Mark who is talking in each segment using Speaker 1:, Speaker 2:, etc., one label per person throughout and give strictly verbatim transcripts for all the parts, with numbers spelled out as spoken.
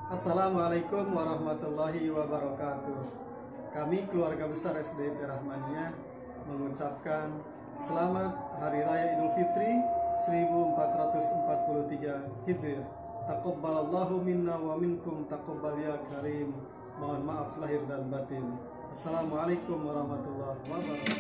Speaker 1: Assalamualaikum warahmatullahi wabarakatuh. Kami keluarga besar S D I T Rahmaniyah mengucapkan selamat Hari Raya Idul Fitri seribu empat ratus empat puluh tiga Hijriah. Taqabbalallahu minna wa minkum taqabbal ya karim. Mohon maaf lahir dan batin. Assalamualaikum warahmatullahi wabarakatuh.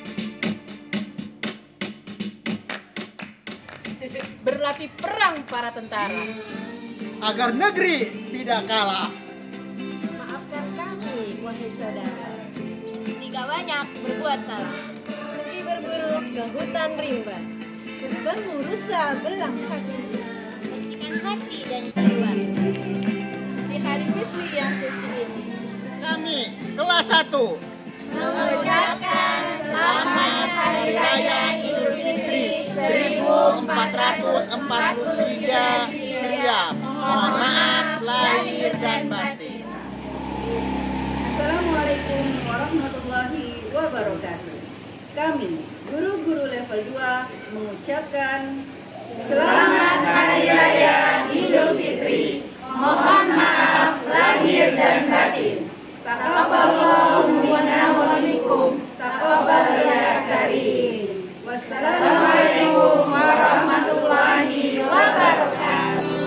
Speaker 2: Berlatih perang para tentara
Speaker 3: agar negeri tidak kalah.
Speaker 4: Maafkan kami, wahai saudara, jika banyak berbuat salah.
Speaker 5: Pergi berburu ke hutan rimba,
Speaker 2: bertemu rusa belang hati,
Speaker 4: bersihkan hati dan jiwa.
Speaker 2: Di hari fitri yang suci ini,
Speaker 3: Kami kelas satu
Speaker 4: mengucapkan selamat Hari Raya Idul Fitri
Speaker 3: seribu empat ratus empat puluh tiga Hijriah. Mohon maaf lahir dan batin.
Speaker 6: Assalamualaikum warahmatullahi wabarakatuh. Kami, guru-guru level dua, mengucapkan
Speaker 4: Selamat Hari Raya Idul Fitri. Mohon maaf lahir dan batin.
Speaker 6: Taqabbalallahu minna wa minkum taqabbal ya karim. Wassalamualaikum warahmatullahi wabarakatuh.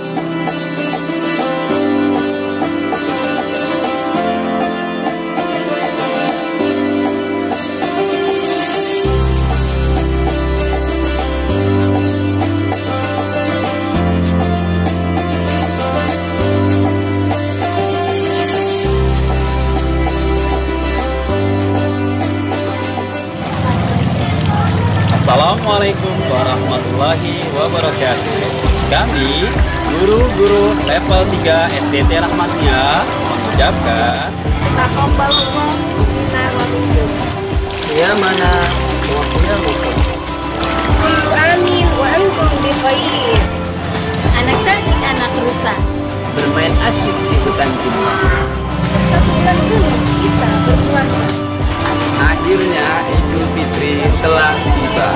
Speaker 7: Assalamualaikum warahmatullahi wabarakatuh. Kami guru-guru level tiga S D I T Rahmaniyah mengucapkan
Speaker 4: Taqabbalallahu minna wa minkum.
Speaker 3: Ya mana wasya mukum.
Speaker 4: Kullu amin wa antum bi khair. Anak cantik anak rusa,
Speaker 3: Bermain asyik di hutan rimba.
Speaker 4: satu bulan dulu kita berpuasa.
Speaker 7: akhirnya Idul Fitri telah tiba.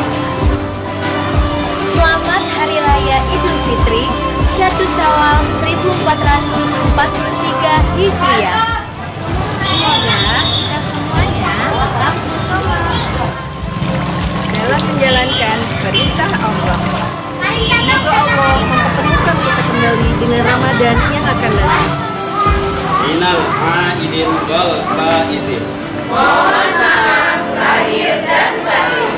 Speaker 4: Selamat Hari Raya Idul Fitri satu Syawal seribu empat ratus empat puluh tiga Hijriah. Semoga kita semuanya tetap istiqomah
Speaker 6: Dalam menjalankan perintah Allah. Semoga Allah mempertemukan kita kembali dengan Ramadan yang akan datang.
Speaker 7: Minal aidin wal faizin.
Speaker 4: Mohon maaf lahir dan batin.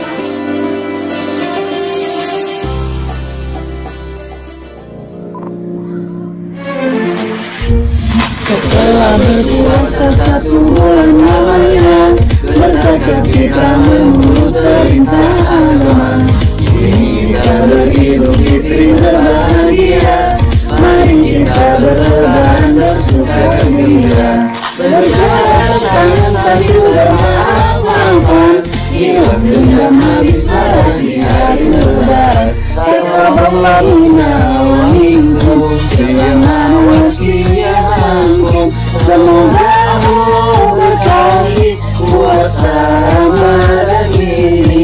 Speaker 8: Setelah berpuasa satu bulan lamanya, berzakat kita menurut perintah agama. Kini kita beridul fitri berbahagia. Mari kita berlebaran bersuka gembira. Berjalan tangan sambil bermaaf-maafan. Hilang dendam habis di hari lebaran. Taqabbalallahu minna wa minkum sejaman wasiyah angkum. Semoga Allah berkahi puasa Ramadan ini.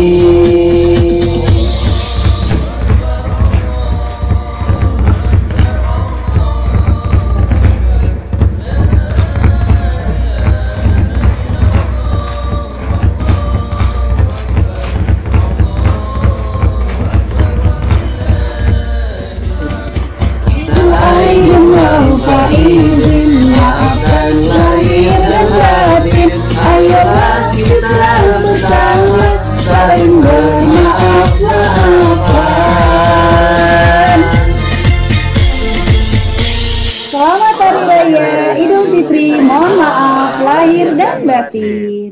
Speaker 8: Maafkan lahir dan batin. Ayolah kita bersama saling bermaaf-maafan.
Speaker 6: Selamat Hari Raya Idul Fitri. Mohon maaf lahir dan batin.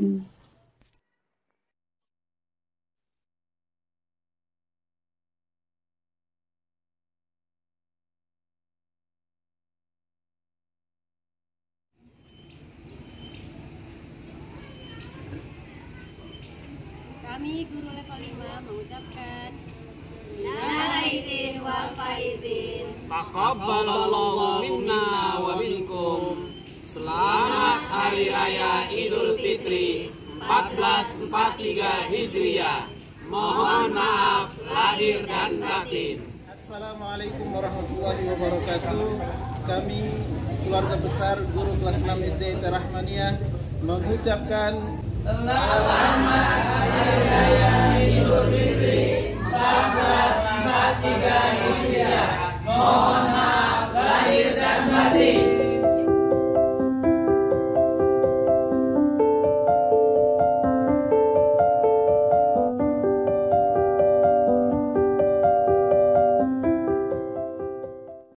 Speaker 4: Kami guru level lima mengucapkan minal aidin wal faizin.
Speaker 9: Taqabbalallahu minna wa minkum. Selamat Hari Raya Idul Fitri seribu empat ratus empat puluh tiga Hijriah. Mohon maaf lahir dan batin.
Speaker 1: Assalamualaikum warahmatullahi wabarakatuh.
Speaker 10: kami keluarga besar guru kelas enam S D Rahmaniyah mengucapkan selamat